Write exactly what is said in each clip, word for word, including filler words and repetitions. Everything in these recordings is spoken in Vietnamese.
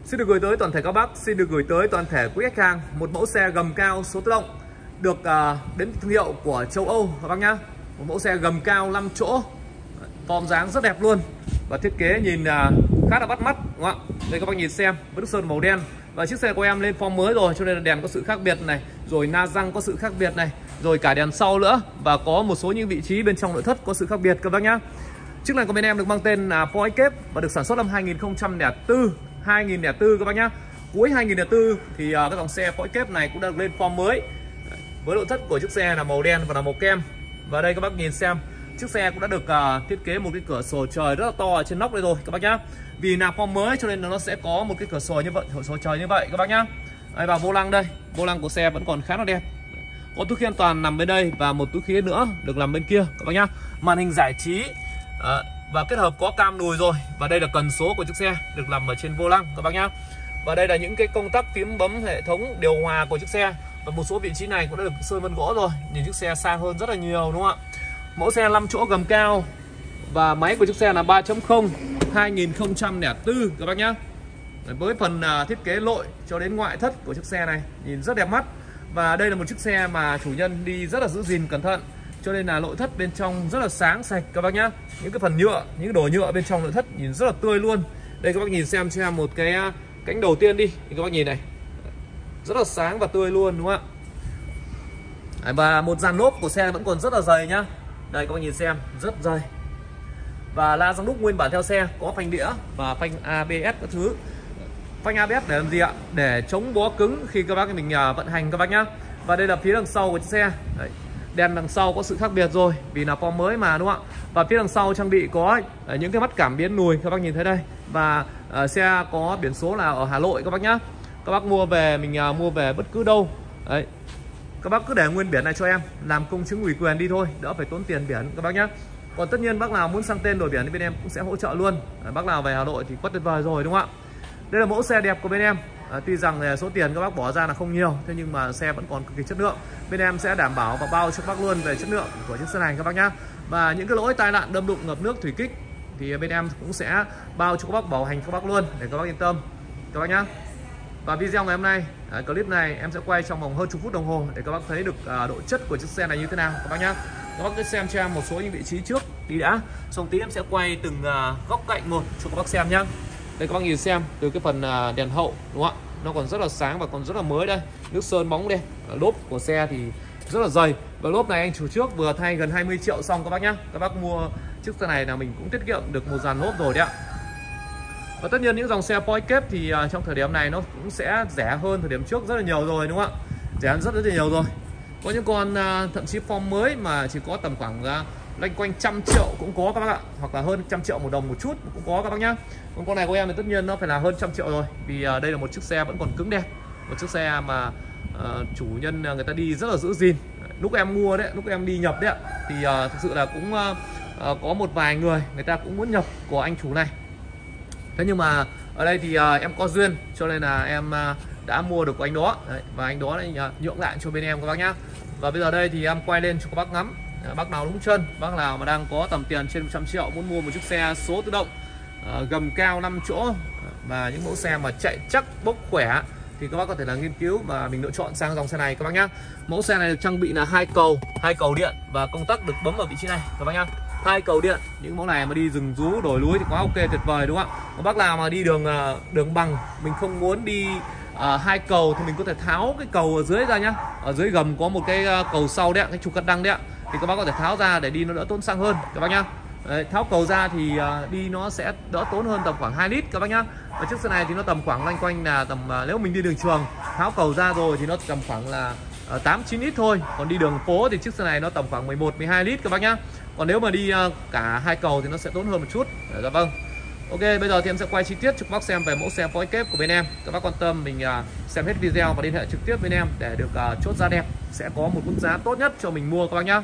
Xin được gửi tới toàn thể các bác, xin được gửi tới toàn thể quý khách hàng một mẫu xe gầm cao số tự động được uh, đến thương hiệu của châu Âu các bác nhá. Một mẫu xe gầm cao năm chỗ, form dáng rất đẹp luôn và thiết kế nhìn uh, khá là bắt mắt, đúng không ạ? Đây các bác nhìn xem, với nước sơn màu đen và chiếc xe của em lên form mới rồi cho nên là đèn có sự khác biệt này, rồi na răng có sự khác biệt này, rồi cả đèn sau nữa và có một số những vị trí bên trong nội thất có sự khác biệt các bác nhá. Chiếc này của bên em được mang tên là Ford Escape và được sản xuất năm hai nghìn không trăm lẻ bốn hai nghìn không trăm lẻ bốn các bác nhá. Cuối hai nghìn không trăm lẻ bốn thì uh, cái dòng xe Ford Escape này cũng đã được lên form mới. Với nội thất của chiếc xe là màu đen và là màu kem. Và đây các bác nhìn xem, chiếc xe cũng đã được uh, thiết kế một cái cửa sổ trời rất là to ở trên nóc đây rồi các bác nhá. Vì là form mới cho nên nó sẽ có một cái cửa sổ như vậy, cửa sổ trời như vậy các bác nhá. Đây, và vô lăng đây, vô lăng của xe vẫn còn khá là đẹp. Có túi khí an toàn nằm bên đây và một túi khí nữa được nằm bên kia các bác nhá. Màn hình giải trí à, và kết hợp có cam lùi rồi. Và đây là cần số của chiếc xe được nằm ở trên vô lăng các bác nhá. Và đây là những cái công tắc phím bấm hệ thống điều hòa của chiếc xe. Và một số vị trí này cũng đã được sơn vân gỗ rồi, nhìn chiếc xe sang hơn rất là nhiều đúng không ạ? Mẫu xe năm chỗ gầm cao và máy của chiếc xe là ba chấm không hai nghìn không trăm lẻ bốn các bác nhá. Với phần uh, thiết kế nội cho đến ngoại thất của chiếc xe này nhìn rất đẹp mắt. Và đây là một chiếc xe mà chủ nhân đi rất là giữ gìn cẩn thận, cho nên là nội thất bên trong rất là sáng sạch các bác nhá. Những cái phần nhựa, những cái đồ nhựa bên trong nội thất nhìn rất là tươi luôn. Đây các bác nhìn xem cho em một cái cánh đầu tiên đi, thì các bác nhìn này, rất là sáng và tươi luôn đúng không ạ? Và một dàn lốp của xe vẫn còn rất là dày nhá. Đây các bác nhìn xem, rất dày. Và la răng đúc nguyên bản theo xe, có phanh đĩa và phanh a bê ét các thứ. Phanh a bê ét để làm gì ạ? Để chống bó cứng khi các bác mình vận hành các bác nhá. Và đây là phía đằng sau của chiếc xe. Đấy. Đèn đằng sau có sự khác biệt rồi vì là form mới mà đúng không ạ? Và phía đằng sau trang bị có những cái mắt cảm biến lùi các bác nhìn thấy đây. Và uh, xe có biển số là ở Hà Nội các bác nhá. Các bác mua về mình uh, mua về bất cứ đâu. Đấy. Các bác cứ để nguyên biển này cho em, làm công chứng ủy quyền đi thôi, đỡ phải tốn tiền biển các bác nhá. Còn tất nhiên bác nào muốn sang tên đổi biển thì bên em cũng sẽ hỗ trợ luôn. Đấy, bác nào về Hà Nội thì quá tuyệt vời rồi đúng không ạ? Đây là mẫu xe đẹp của bên em. À, tuy rằng số tiền các bác bỏ ra là không nhiều, thế nhưng mà xe vẫn còn cực kỳ chất lượng. Bên em sẽ đảm bảo và bao cho các bác luôn về chất lượng của chiếc xe này các bác nhá. Và những cái lỗi tai nạn đâm đụng, ngập nước, thủy kích thì bên em cũng sẽ bao cho các bác bảo hành các bác luôn để các bác yên tâm các bác nhá. Và video ngày hôm nay, à, clip này em sẽ quay trong vòng hơn chục phút đồng hồ để các bác thấy được à, độ chất của chiếc xe này như thế nào các bác nhá. Các bác cứ xem cho em một số những vị trí trước đi đã, xong tí em sẽ quay từng à, góc cạnh một cho các bác xem nhá. Đây các bác nhìn xem từ cái phần à, đèn hậu đúng không ạ? Nó còn rất là sáng và còn rất là mới đây. Nước sơn bóng đây. Lốp của xe thì rất là dày. Và lốp này anh chủ trước vừa thay gần hai mươi triệu xong các bác nhá. Các bác mua chiếc xe này là mình cũng tiết kiệm được một dàn lốp rồi đấy ạ. Và tất nhiên những dòng xe Ford Escape thì uh, trong thời điểm này nó cũng sẽ rẻ hơn thời điểm trước rất là nhiều rồi đúng không ạ? Rẻ hơn rất rất là nhiều rồi. Có những con uh, thậm chí form mới mà chỉ có tầm khoảng uh, loanh quanh trăm triệu cũng có các bác ạ, hoặc là hơn trăm triệu một đồng một chút cũng có các bác nhá. Còn con này của em thì tất nhiên nó phải là hơn trăm triệu rồi, vì uh, đây là một chiếc xe vẫn còn cứng đẹp, một chiếc xe mà uh, chủ nhân uh, người ta đi rất là giữ gìn. Lúc em mua đấy, lúc em đi nhập đấy ạ, thì uh, thực sự là cũng uh, uh, có một vài người người ta cũng muốn nhập của anh chủ này. Thế nhưng mà ở đây thì uh, em có duyên cho nên là em uh, đã mua được của anh đó. Đấy, và anh đó lại uh, nhượng lại cho bên em các bác nhá. Và bây giờ đây thì em quay lên cho các bác ngắm. Bác nào đúng chân, bác nào mà đang có tầm tiền trên một trăm triệu muốn mua một chiếc xe số tự động uh, gầm cao năm chỗ và những mẫu xe mà chạy chắc bốc khỏe thì các bác có thể là nghiên cứu và mình lựa chọn sang dòng xe này các bác nhá. Mẫu xe này được trang bị là hai cầu, hai cầu điện và công tắc được bấm ở vị trí này các bác nhá. Hai cầu điện, những mẫu này mà đi rừng rú đồi núi thì quá ok, tuyệt vời đúng không ạ? Còn bác nào mà đi đường uh, đường bằng, mình không muốn đi uh, hai cầu thì mình có thể tháo cái cầu ở dưới ra nhá. Ở dưới gầm có một cái uh, cầu sau đấy ạ, cái trục cắt đăng đấy ạ, thì các bác có thể tháo ra để đi nó đỡ tốn xăng hơn các bác nhá. Đấy, tháo cầu ra thì uh, đi nó sẽ đỡ tốn hơn tầm khoảng hai lít các bác nhá. Và chiếc xe này thì nó tầm khoảng loanh quanh là tầm uh, nếu mình đi đường trường tháo cầu ra rồi thì nó tầm khoảng là uh, tám chín lít thôi. Còn đi đường phố thì chiếc xe này nó tầm khoảng mười một mười hai lít các bác nhá. Còn nếu mà đi uh, cả hai cầu thì nó sẽ tốn hơn một chút. Dạ vâng. Ok, bây giờ thì em sẽ quay chi tiết cho các bác xem về mẫu xe Ford Escape của bên em. Các bác quan tâm mình uh, xem hết video và liên hệ trực tiếp bên em để được uh, chốt giá đẹp, sẽ có một mức giá tốt nhất cho mình mua các bác nhá.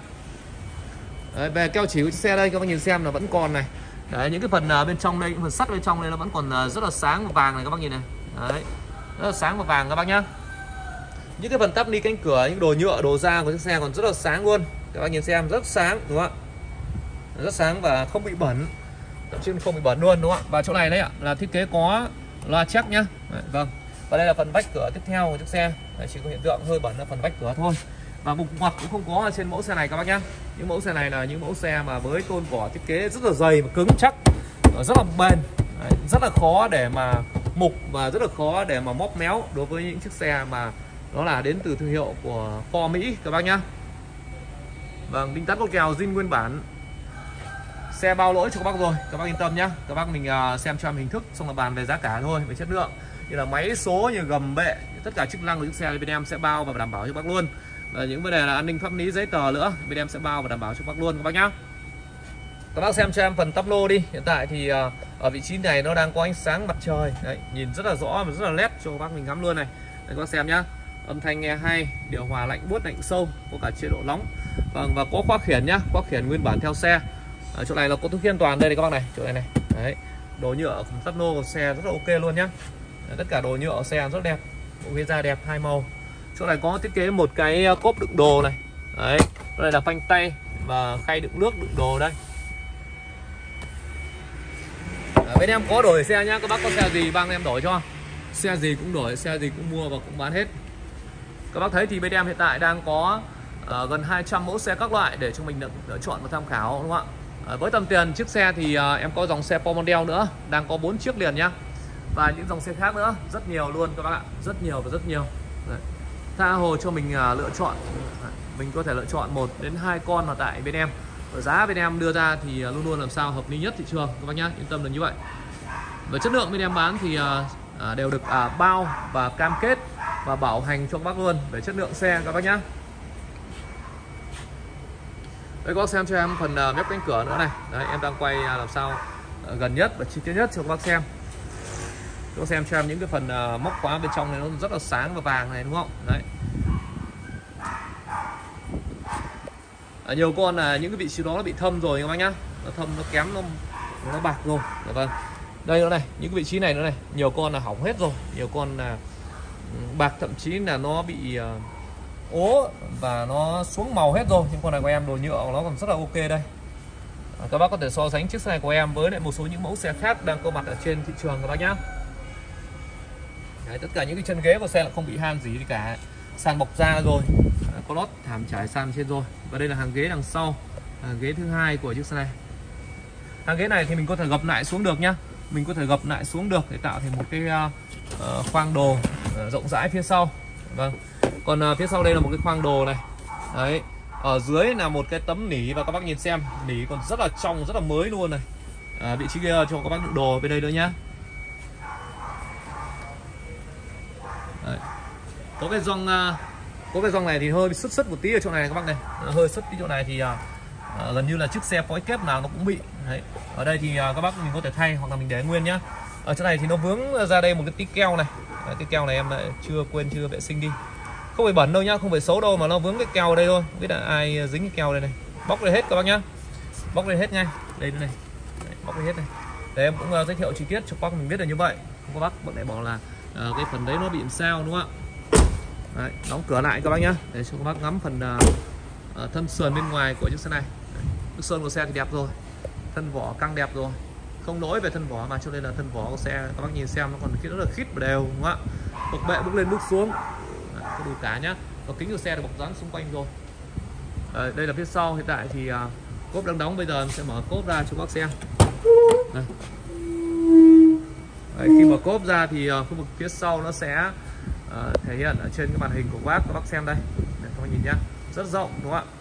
Đấy, về keo chỉ của chiếc xe đây các bác nhìn xem là vẫn còn này. Đấy, những cái phần uh, bên trong đây, những phần sắt bên trong đây nó vẫn còn uh, rất là sáng và vàng này các bác nhìn này. Đấy, rất là sáng và vàng các bác nhá. Những cái phần tắp ni cánh cửa, những đồ nhựa, đồ da của chiếc xe còn rất là sáng luôn. Các bác nhìn xem rất sáng đúng không ạ? Rất sáng và không bị bẩn, thậm chí không bị bẩn luôn đúng không ạ? Và chỗ này đấy ạ là thiết kế có loa check nhá. Đấy, vâng. Và đây là phần vách cửa tiếp theo của chiếc xe. Đấy, chỉ có hiện tượng hơi bẩn ở phần vách cửa thôi. Và mục ngoặc cũng không có ở trên mẫu xe này các bác nhá. Những mẫu xe này là những mẫu xe mà với tôn vỏ thiết kế rất là dày và cứng chắc, rất là bền. Đấy, rất là khó để mà mục và rất là khó để mà móp méo đối với những chiếc xe mà nó là đến từ thương hiệu của Ford Mỹ các bác nhá. Vâng, đinh tắt lốt kèo zin nguyên bản. Xe bao lỗi cho các bác rồi, các bác yên tâm nhá. Các bác mình xem cho em hình thức xong là bàn về giá cả thôi, về chất lượng như là máy số, như gầm bệ, tất cả chức năng của chiếc xe bên em sẽ bao và đảm bảo cho bác luôn. Và những vấn đề là an ninh pháp lý giấy tờ nữa bên em sẽ bao và đảm bảo cho bác luôn các bác nhá. Các bác xem cho em phần tắp lô đi. Hiện tại thì uh, ở vị trí này nó đang có ánh sáng mặt trời. Đấy, nhìn rất là rõ và rất là nét cho các bác mình ngắm luôn này. Đây các bác xem nhá. Âm thanh nghe hay, điều hòa lạnh buốt lạnh sâu, có cả chế độ nóng. Vâng, và có khóa khiển nhá, khóa khiển nguyên bản theo xe. Ở chỗ này là có túi khí an toàn đây này các bác này, chỗ này này. Đấy, đồ nhựa của tắp lô của xe rất là ok luôn nhá. Đấy, tất cả đồ nhựa của xe rất đẹp, bộ ghế da đẹp hai màu. Chỗ này có thiết kế một cái cốp đựng đồ này. Đấy, đây là phanh tay và khay đựng nước đựng đồ đây. À, bên em có đổi xe nhá, các bác có xe gì bang em đổi cho. Xe gì cũng đổi, xe gì cũng mua và cũng bán hết. Các bác thấy thì bên em hiện tại đang có uh, gần hai trăm mẫu xe các loại để cho mình lựa chọn và tham khảo đúng không ạ. Uh, với tầm tiền chiếc xe thì uh, em có dòng xe Ford Mondeo nữa, đang có bốn chiếc liền nhá. Và những dòng xe khác nữa, rất nhiều luôn các bác ạ, rất nhiều và rất nhiều. Đấy, tha hồ cho mình uh, lựa chọn. Mình có thể lựa chọn một đến hai con ở tại bên em. Ở giá bên em đưa ra thì luôn luôn làm sao hợp lý nhất thị trường các bác nhá, yên tâm là như vậy. Và chất lượng bên em bán thì uh, đều được uh, bao và cam kết và bảo hành cho các bác luôn về chất lượng xe các bác nhá. Đây các bác xem cho em phần uh, mép cánh cửa nữa này. Đấy, em đang quay uh, làm sao uh, gần nhất và chi tiết nhất cho các bác xem. Các bác xem cho em những cái phần uh, móc khóa bên trong này nó rất là sáng và vàng này đúng không? Đấy. À, nhiều con là những cái vị trí đó nó bị thâm rồi các bác nhá, nó thâm nó kém nó nó bạc rồi. Dạ vâng. Đây nữa này, những cái vị trí này nữa này, nhiều con là hỏng hết rồi, nhiều con là bạc, thậm chí là nó bị uh, ố và nó xuống màu hết rồi. Những con này của em đồ nhựa nó còn rất là ok đây. À, các bác có thể so sánh chiếc xe này của em với lại một số những mẫu xe khác đang có mặt ở trên thị trường các bác nhá. Đấy, tất cả những cái chân ghế của xe là không bị han gì gì cả, sàn bọc da rồi, à, có lót thảm trải sàn trên rồi. Và đây là hàng ghế đằng sau, hàng ghế thứ hai của chiếc xe này. Hàng ghế này thì mình có thể gập lại xuống được nhá, mình có thể gập lại xuống được để tạo thành một cái uh, khoang đồ uh, rộng rãi phía sau. Vâng. Còn uh, phía sau đây là một cái khoang đồ này. Đấy, ở dưới là một cái tấm nỉ và các bác nhìn xem, nỉ còn rất là trong, rất là mới luôn này. À, vị trí kia cho các bác đựng đồ bên đây nữa nhá. Đấy. Có cái gioăng uh, có cái gioăng này thì hơi bị sứt sứt một tí ở chỗ này các bác này, hơi sứt tí chỗ này thì uh, uh, gần như là chiếc xe phối kép nào nó cũng bị. Đấy. Ở đây thì uh, các bác mình có thể thay hoặc là mình để nguyên nhá. Ở chỗ này thì nó vướng ra đây một cái tí keo này. Đấy, cái keo này em lại chưa quên chưa vệ sinh đi, không phải bẩn đâu nhá, không phải xấu đâu, mà nó vướng cái keo ở đây thôi, không biết là ai dính cái keo đây này. Bóc đây hết các bác nhá, bóc đây hết ngay đây này. Đấy, bóc đây hết này. Để em cũng uh, giới thiệu chi tiết cho các bác mình biết là như vậy, không có bác bọn này bảo là uh, cái phần đấy nó bị làm sao đúng không ạ. Đấy, đóng cửa lại các bác nhá, để cho các bác ngắm phần uh, uh, thân sườn bên ngoài của chiếc xe này. Nước sơn của xe thì đẹp rồi, thân vỏ căng đẹp rồi, không lỗi về thân vỏ mà, cho nên là thân vỏ của xe các bác nhìn xem nó còn rất là khít và đều đúng không ạ. Bậc bệ bước lên bước xuống. Đấy, có đủ cả nhá. Và kính của xe được bọc dán xung quanh rồi. Đấy, đây là phía sau, hiện tại thì uh, cốp đang đóng, bây giờ em sẽ mở cốp ra cho các bác xem. Đây. Đấy, khi mở cốp ra thì uh, khu vực phía sau nó sẽ uh, thể hiện ở trên cái màn hình của bác, các bác xem đây. Để các bác nhìn nhá, rất rộng đúng không ạ.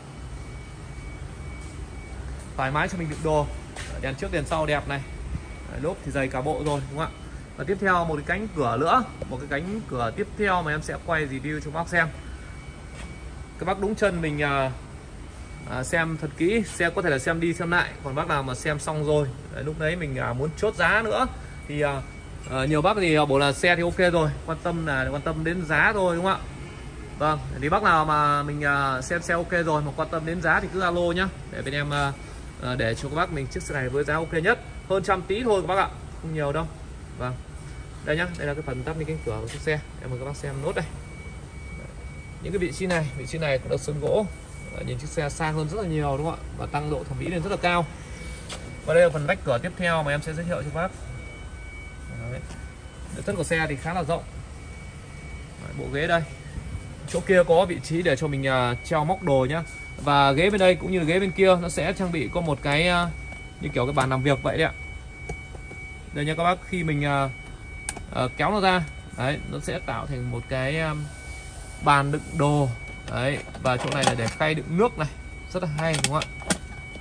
Thoải mái cho mình đựng đồ. Đèn trước đèn sau đẹp này. Đấy, lốp thì dày cả bộ rồi đúng không ạ. Và tiếp theo một cái cánh cửa nữa, một cái cánh cửa tiếp theo mà em sẽ quay review cho các bác xem. Các bác đúng chân mình à, à, xem thật kỹ, xe có thể là xem đi xem lại, còn bác nào mà xem xong rồi đấy, lúc đấy mình à, muốn chốt giá nữa thì à, à, nhiều bác thì bảo là xe thì ok rồi, quan tâm là quan tâm đến giá thôi đúng không ạ. Vâng, thì bác nào mà mình à, xem xe ok rồi mà quan tâm đến giá thì cứ alo nhá, để bên em à, à, để cho các bác mình chiếc xe này với giá ok nhất, hơn trăm tí thôi các bác ạ, không nhiều đâu. Vâng, đây nhá, đây là cái phần tắp đi cánh cửa của chiếc xe, em mời các bác xem nốt đây. Những cái vị trí này, vị trí này cũng được sơn gỗ, nhìn chiếc xe sang hơn rất là nhiều đúng không ạ, và tăng độ thẩm mỹ lên rất là cao. Và đây là phần vách cửa tiếp theo mà em sẽ giới thiệu cho các bác. Đấy. Thân của xe thì khá là rộng. Đấy, bộ ghế đây. Chỗ kia có vị trí để cho mình uh, treo móc đồ nhá. Và ghế bên đây cũng như ghế bên kia nó sẽ trang bị có một cái uh, như kiểu cái bàn làm việc vậy đấy ạ. Đây nha các bác, khi mình uh, uh, kéo nó ra, đấy, nó sẽ tạo thành một cái um, bàn đựng đồ. Đấy, và chỗ này là để khay đựng nước này, rất là hay đúng không ạ?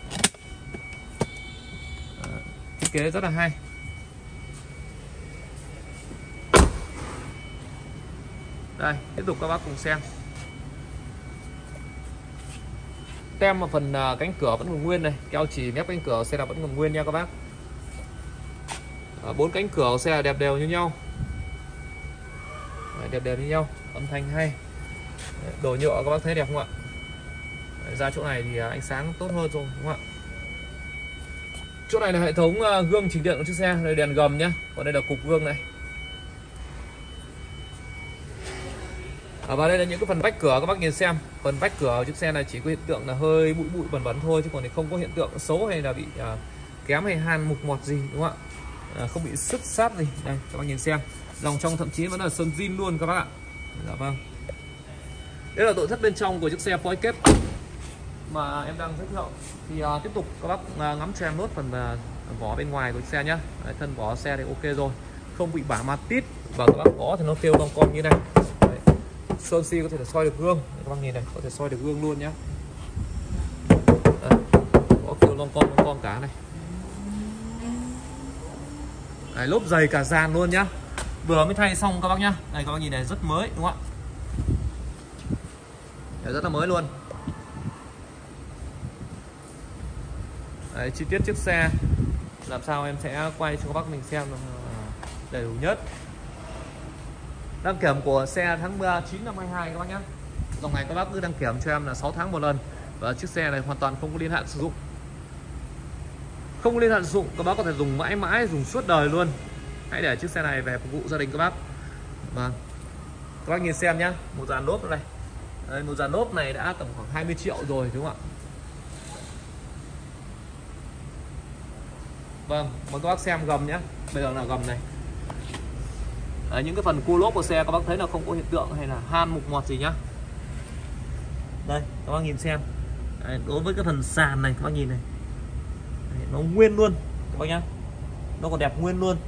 Đấy, thiết kế rất là hay. Đây, tiếp tục các bác cùng xem. Tem mà phần uh, cánh cửa vẫn còn nguyên này, keo chỉ mép cánh cửa xe là vẫn còn nguyên nha các bác. Bốn cánh cửa của xe đẹp đều như nhau. Đấy, đẹp đều như nhau, âm thanh hay. Đấy, đồ nhựa các bác thấy đẹp không ạ? Đấy, ra chỗ này thì ánh sáng tốt hơn rồi đúng không ạ? Chỗ này là hệ thống uh, gương chỉnh điện của chiếc xe, đây đèn gầm nhá, còn đây là cục gương này. À, và đây là những cái phần vách cửa các bác nhìn xem. Phần vách cửa của chiếc xe này chỉ có hiện tượng là hơi bụi bụi bẩn bẩn thôi, chứ còn thì không có hiện tượng xấu hay là bị uh, kém hay han mục mọt gì đúng không ạ? À, không bị sứt sát gì. Đây các bác nhìn xem, lòng trong thậm chí vẫn là sơn zin luôn các bác ạ. Dạ vâng. Đây là nội thất bên trong của chiếc xe Ford Escape mà em đang giới thiệu. Thì uh, tiếp tục các bác uh, ngắm cho em nốt phần uh, vỏ bên ngoài của chiếc xe nhá. Đấy, thân vỏ xe thì ok rồi, không bị bả mặt tít, và các bác có thì nó kêu con con như này. Đấy, sơn xi có thể là soi được gương. Đấy, các bác nhìn này, có thể soi được gương luôn nhá. Đấy, có kêu lon con lon con cả này. Đấy, lốp dày cả dàn luôn nhá, vừa mới thay xong các bác nhá. Này các bác nhìn này, rất mới đúng không ạ? Đấy, rất là mới luôn. Đấy, chi tiết chiếc xe làm sao em sẽ quay cho các bác mình xem đầy đủ nhất. Đăng kiểm của xe tháng chín năm hai hai các bác nhé. Dòng này các bác cứ đăng kiểm cho em là sáu tháng một lần, và chiếc xe này hoàn toàn không có niên hạn sử dụng. Không có niên hạn sử dụng, các bác có thể dùng mãi mãi, dùng suốt đời luôn. Hãy để chiếc xe này về phục vụ gia đình các bác. Vâng, các bác nhìn xem nhá, một dàn lốp này. Đây, một dàn lốp này đã tầm khoảng hai mươi triệu rồi đúng không ạ? Vâng, mời các bác xem gầm nhé. Bây giờ là gầm này. Đấy, những cái phần cua lốp của xe các bác thấy là không có hiện tượng hay là han mục mọt gì nhá. Đây, các bác nhìn xem. Đấy, đối với cái phần sàn này các bác nhìn này. Đấy, nó nguyên luôn các bác nhá. Nó còn đẹp nguyên luôn.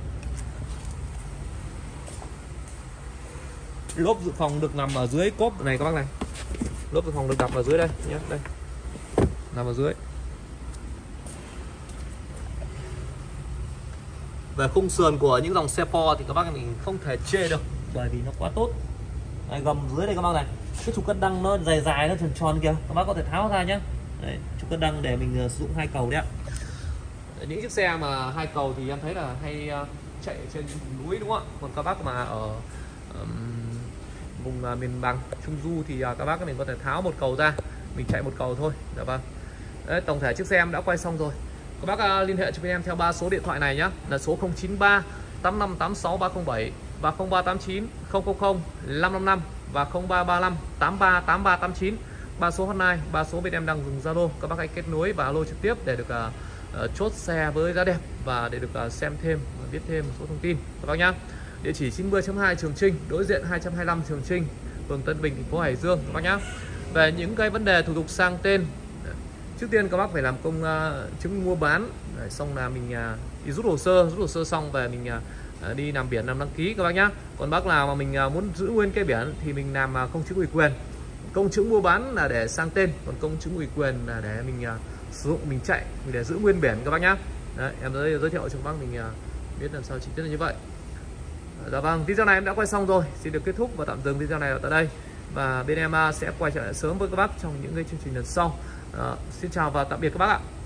Lốp dự phòng được nằm ở dưới cốp này các bác này. Lốp dự phòng được đặt ở dưới đây nhé, đây. Nằm ở dưới. Về khung sườn của những dòng xe Ford thì các bác mình không thể chê được, bởi vì nó quá tốt. Đây, gầm dưới đây các bác này, cái trục cân đăng nó dài dài, nó tròn tròn kìa, các bác có thể tháo ra nhé. Đấy, trục cân đăng để mình sử dụng hai cầu đấy ạ. Những chiếc xe mà hai cầu thì em thấy là hay chạy trên núi đúng không ạ? Còn các bác mà ở um, vùng uh, miền bằng Trung Du thì uh, các bác mình có thể tháo một cầu ra, mình chạy một cầu thôi. Dạ vâng. Đấy, tổng thể chiếc xe em đã quay xong rồi. Các bác uh, liên hệ cho bên em theo ba số điện thoại này nhé, là số không chín ba tám năm tám sáu ba không bảy và không ba tám chín không không không năm năm năm và không ba ba năm tám ba tám ba tám chín. Ba số hotline, ba số bên em đang dùng Zalo. Các bác hãy kết nối và alo trực tiếp để được uh, uh, chốt xe với giá đẹp và để được uh, xem thêm và biết thêm một số thông tin các bác nhá. Địa chỉ chín mươi hai Trường Trinh, đối diện hai trăm hai mươi lăm Trường Trinh, phường Tân Bình, thành phố Hải Dương các bác nhá. Về những cái vấn đề thủ tục sang tên, trước tiên các bác phải làm công uh, chứng mua bán, rồi xong là mình uh, đi rút hồ sơ, rút hồ sơ xong về mình uh, đi làm biển, làm đăng ký các bác nhá. Còn bác nào mà mình uh, muốn giữ nguyên cái biển thì mình làm uh, công chứng ủy quyền. Công chứng mua bán là để sang tên, còn công chứng ủy quyền là để mình uh, sử dụng, mình chạy, mình để giữ nguyên biển các bác nhá. Đấy, em giới, giới thiệu cho các bác mình uh, biết làm sao chi tiết là như vậy. Dạ vâng, video này em đã quay xong rồi, xin được kết thúc và tạm dừng video này ở tại đây. Và bên em uh, sẽ quay trở lại sớm với các bác trong những cái chương trình lần sau. Uh, xin chào và tạm biệt các bác ạ.